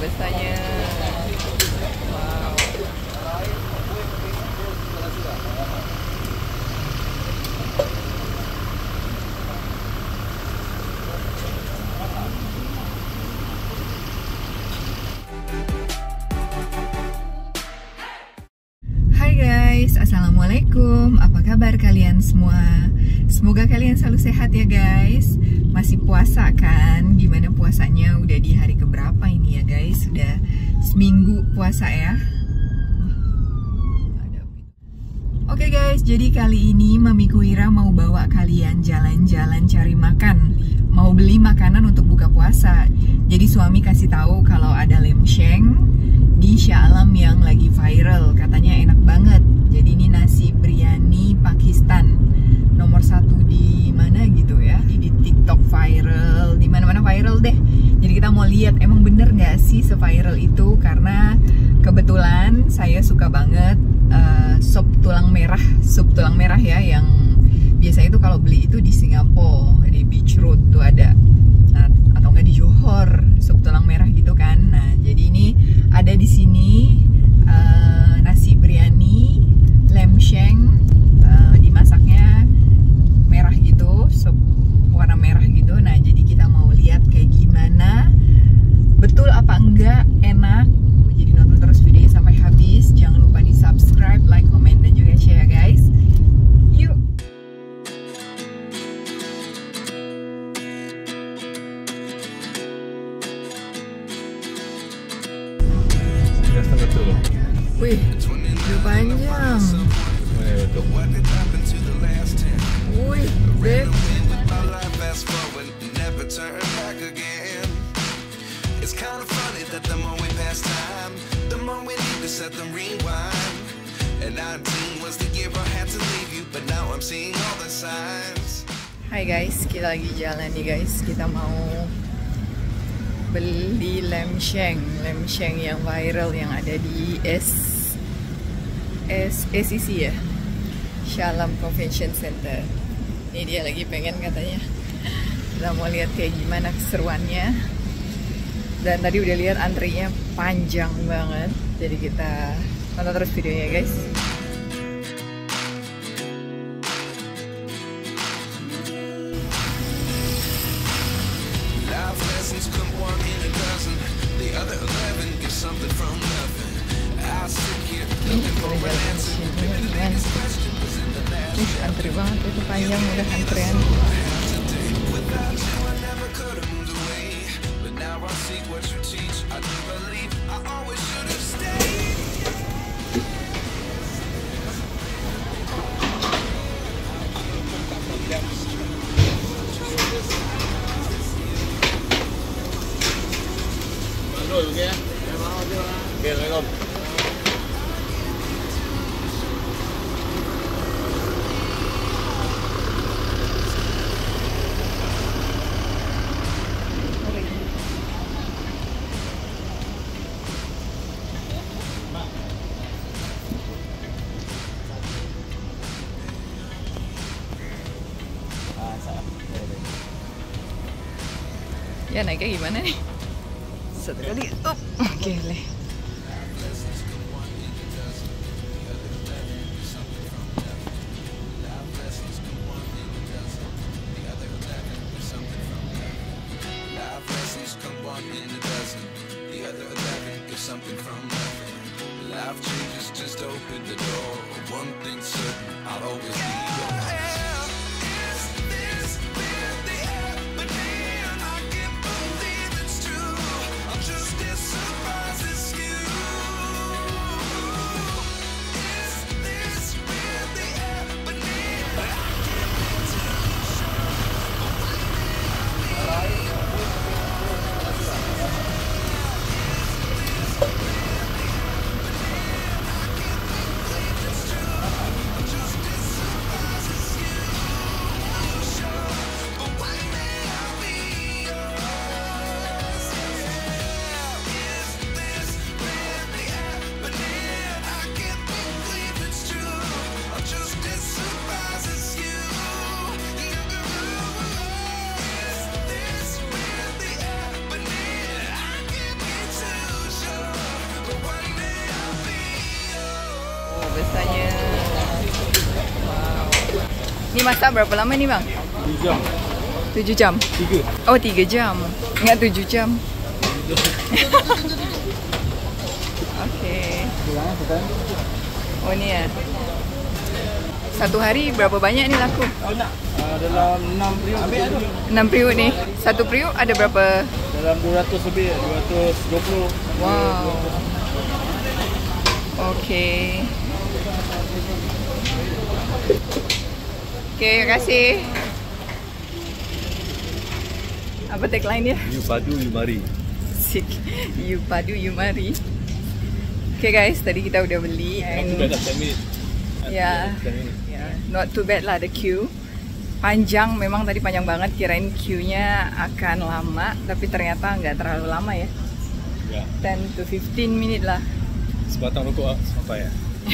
pestanya. Wow. Hai guys, assalamualaikum. Apa kabar kalian semua? Semoga kalian selalu sehat ya guys. Masih puasa kan? Gimana puasanya? Udah di hari keberapa ini ya guys? Sudah seminggu puasa ya. Oke guys, jadi kali ini Mami Kuira mau bawa kalian jalan-jalan cari makan. Mau beli makanan untuk buka puasa. Jadi suami kasih tahu kalau ada lemsheng di Shah Alam yang lagi viral. Katanya enak banget. Jadi ini nasi biryani Pakistan. Nomor 1 di mana gitu ya. Di TikTok viral, di mana-mana viral deh. Jadi kita mau lihat emang bener nggak sih se-viral itu, karena kebetulan saya suka banget sup tulang merah ya, yang biasa itu kalau beli itu di Singapura, di Beach Road tuh ada. Nah, atau enggak di Johor, sup tulang merah gitu kan. Nah, jadi ini ada di sini nasi biryani lemsheng, dimasaknya merah gitu, sup warna merah gitu. Nah, jadi kita mau lihat kayak gimana, betul apa enggak, enak. Jadi nonton terus videonya sampai habis. Jangan lupa di subscribe, like, comment, dan juga share ya guys. Yuk. Wih, udah panjang. Wih, beb. It's kind of funny that the more we pass time, the more we need to set them rewind. And 19 was the year I had to leave you, but now I'm seeing all the signs. Hai guys, kita lagi jalan nih guys. Kita mau beli lemsheng yang viral yang ada di SCC ya, Shah Alam Convention Center. Ini dia lagi pengen katanya. Kita mau lihat kayak gimana keseruannya. Dan tadi udah lihat antrinya panjang banget. Jadi kita tonton terus videonya guys. Antri banget itu, panjang udah antrian. Ya naiknya gimana nih? Satu kali, oke leh. rasanya. Wow. Ini masak berapa lama nih bang? 7 jam. 7 jam? 3. Oh 3 jam. Enggak 7 jam. Oke. Oh ini ya. Satu hari berapa banyak nih laku? Dalam 6 periuk. 6 periuk nih. Satu periuk ada berapa? Dalam 200 lebih, 220. Wow. Oke. Oke, kasih. Apa tagline ya? You padu, you mari. Sik. You padu, you mari. Oke guys, tadi kita udah beli. Ya, not too bad lah the queue. Panjang, memang tadi panjang banget. Kirain queue-nya akan lama, tapi ternyata nggak terlalu lama ya. 10 to 15 menit lah. Sebatang rokok sampai ya.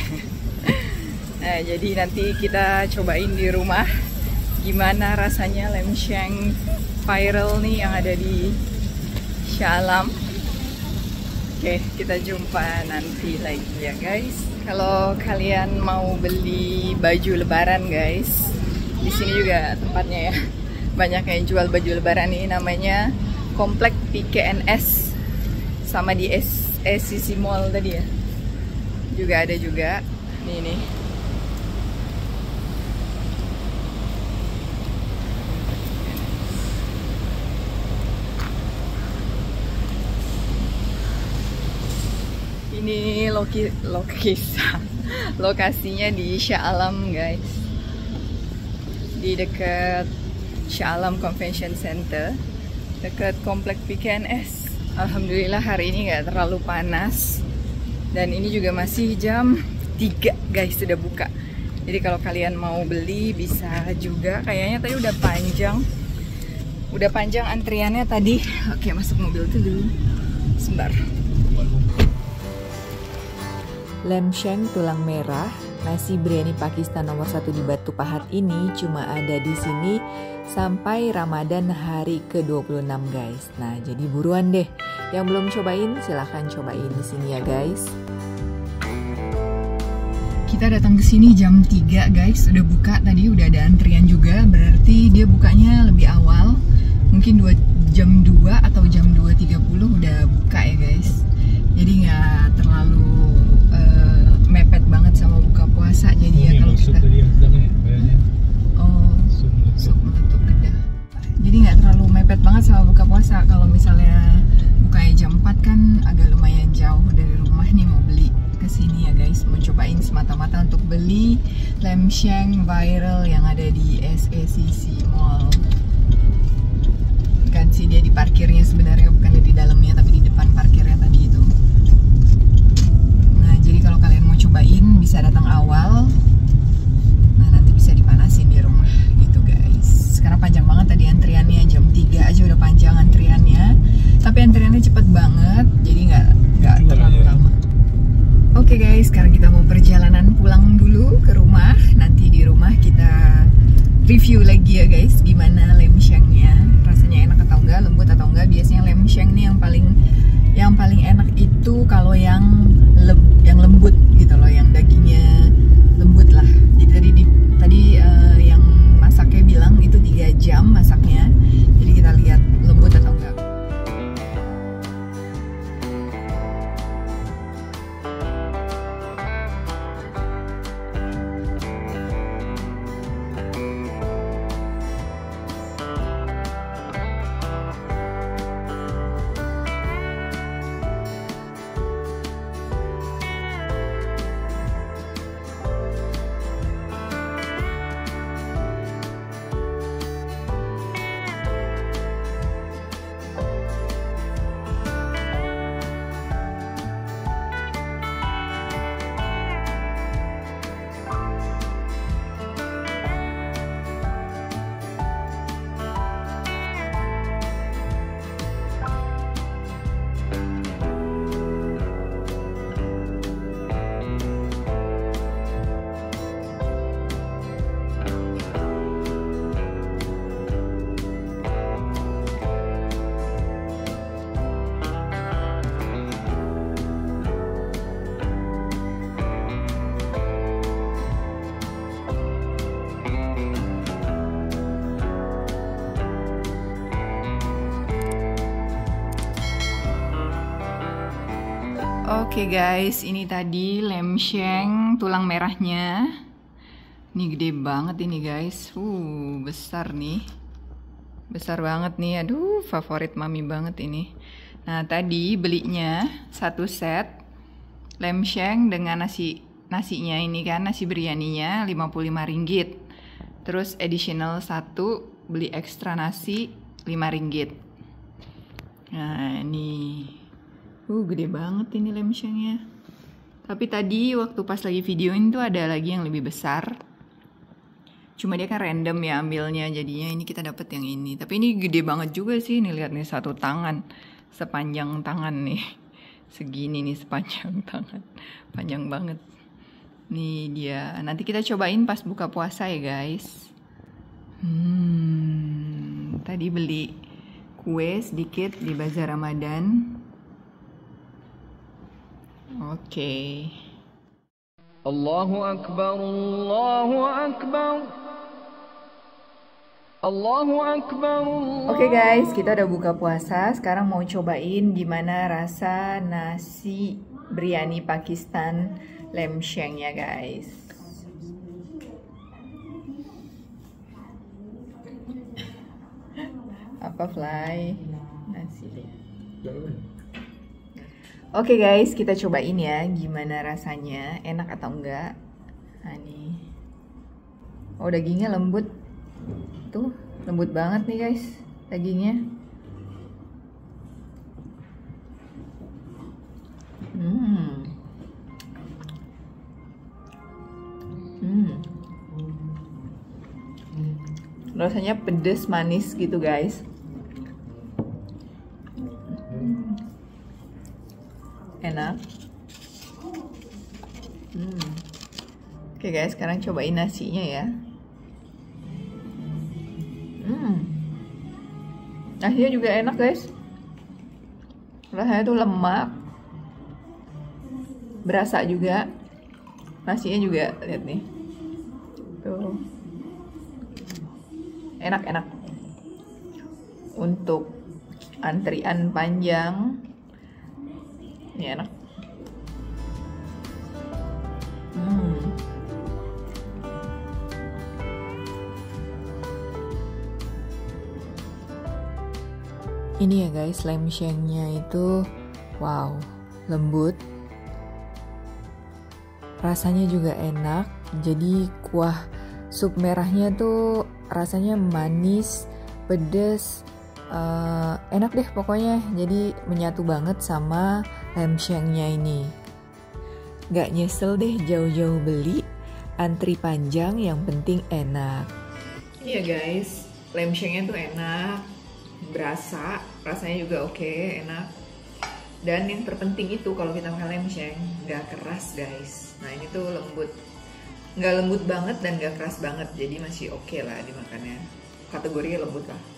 Nah, jadi nanti kita cobain di rumah gimana rasanya lamb shank viral nih yang ada di Shah Alam. Oke, kita jumpa nanti lagi ya guys. Kalau kalian mau beli baju lebaran guys, di sini juga tempatnya ya. Banyak yang jual baju lebaran nih, namanya Komplek PKNS sama di SCC Mall tadi ya. Juga ada juga. Nih. Ini lokasinya di Shah Alam guys, di dekat Shah Alam Convention Center, dekat Komplek PKNS. Alhamdulillah hari ini nggak terlalu panas, dan ini juga masih jam 3 guys, sudah buka. Jadi kalau kalian mau beli bisa juga. Kayaknya tadi udah panjang antriannya tadi. Oke, masuk mobil dulu sebentar. Lamb shank tulang merah, nasi biryani Pakistan nomor 1 di Batu Pahat ini cuma ada di sini sampai Ramadan hari ke-26 guys. Nah, jadi buruan deh. Yang belum cobain silahkan cobain di sini ya guys. Kita datang ke sini jam 3 guys, udah buka tadi, udah ada antrian juga. Berarti dia bukanya lebih awal. Mungkin jam 2 atau jam 2.30 udah buka ya guys. Jadi nggak terlalu mepet banget sama buka puasa. Jadi ya kalau kita sup menutup lidah. Jadi nggak terlalu mepet banget sama buka puasa. Kalau misalnya bukanya jam 4 kan agak lumayan jauh dari rumah nih, mau beli kesini ya guys. Mau cobain semata-mata untuk beli lamb shank viral yang ada di SCC Mall. Kan sih dia di parkirnya sebenarnya, bukan di dalamnya tapi di depan parkirnya tadi itu. Nah, jadi kalau kalian mau cobain bisa datang awal. Nah, nanti bisa dipanasin di rumah gitu guys. Karena panjang banget tadi antriannya, jam 3 aja udah panjang antriannya. Tapi antriannya cepet banget, jadi nggak terlalu lama. Oke guys, sekarang kita mau perjalanan pulang dulu ke rumah. Nanti di rumah kita review lagi ya guys, gimana lamb shanknya, rasanya enak atau enggak, lembut atau enggak. Biasanya lamb shank nih yang paling enak itu kalau yang lembut gitu loh, yang dagingnya lembut lah. Jadi tadi yang masaknya bilang itu 3 jam masaknya. Jadi kita lihat lembut atau enggak. Oke guys, ini tadi lemsheng tulang merahnya. Ini gede banget ini guys. Besar nih. Besar banget nih. Aduh, favorit mami banget ini. Nah, tadi belinya satu set lemsheng dengan nasinya ini kan, nasi biryaninya 55 ringgit. Terus additional satu beli ekstra nasi 5 ringgit. Nah, ini gede banget ini lemshengnya. Tapi tadi waktu pas lagi videoin tuh ada lagi yang lebih besar. Cuma dia kan random ya ambilnya, jadinya ini kita dapat yang ini. Tapi ini gede banget juga sih. Nih lihat nih, satu tangan, sepanjang tangan nih. Segini nih sepanjang tangan. Panjang banget. Nih dia. Nanti kita cobain pas buka puasa ya guys. Tadi beli kue sedikit di Bazar Ramadan. Oke. Allahu Akbar, Allahu Akbar, Allahu Akbar. Oke guys, kita udah buka puasa. Sekarang mau cobain gimana rasa nasi biryani Pakistan lemsheng ya guys. Apa fly nasi? Oke guys, kita cobain ya gimana rasanya, enak atau enggak. Nah nih, dagingnya lembut, tuh lembut banget nih guys dagingnya. Rasanya pedes manis gitu guys. Enak. Oke guys, sekarang cobain nasinya ya. Nasinya juga enak guys. Rasanya tuh lemak, berasa juga. Nasinya juga, lihat nih, tuh enak-enak. Untuk antrian panjang ini enak. Ini ya guys, lemshengnya itu wow, lembut. Rasanya juga enak. Jadi kuah sup merahnya tuh rasanya manis, pedes, enak deh pokoknya. Jadi menyatu banget sama lemshengnya ini. Gak nyesel deh jauh-jauh beli, antri panjang, yang penting enak. Iya guys, lemshengnya tuh enak, berasa, rasanya juga oke, enak. Dan yang terpenting itu kalau kita makan lemsheng gak keras guys. Nah ini tuh lembut, gak lembut banget dan gak keras banget, jadi masih oke lah dimakannya. Kategorinya lembut lah.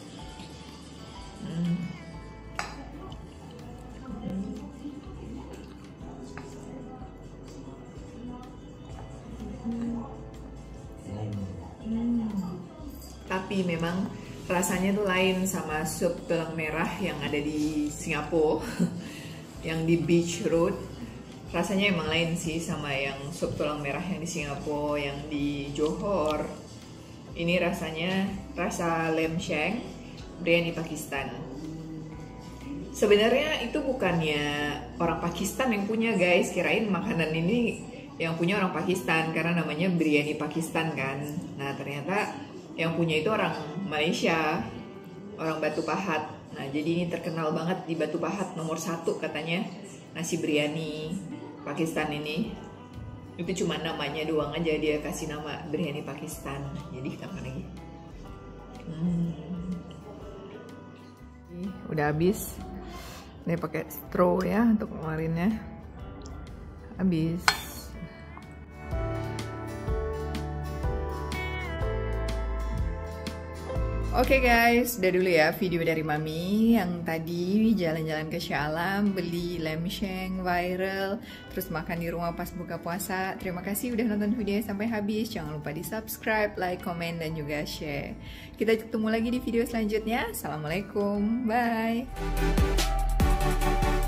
Tapi memang rasanya tuh lain sama sup tulang merah yang ada di Singapura. Yang di Beach Road. Rasanya emang lain sih sama yang sup tulang merah yang di Singapura, yang di Johor. Ini rasanya rasa lemsheng biryani Pakistan. Sebenarnya itu bukannya orang Pakistan yang punya guys. Kirain makanan ini yang punya orang Pakistan karena namanya biryani Pakistan kan. Nah ternyata yang punya itu orang Malaysia, orang Batu Pahat. Nah jadi ini terkenal banget di Batu Pahat, nomor 1 katanya nasi biryani Pakistan ini. Itu cuma namanya doang aja, dia kasih nama biryani Pakistan. Jadi kita makan lagi. Udah habis. Ini pakai straw ya untuk ngeluarinnya. Habis. Oke guys, udah dulu ya video dari Mami yang tadi jalan-jalan ke Shah Alam, beli lemsheng viral, terus makan di rumah pas buka puasa. Terima kasih udah nonton videonya sampai habis. Jangan lupa di subscribe, like, komen, dan juga share. Kita ketemu lagi di video selanjutnya. Assalamualaikum, bye.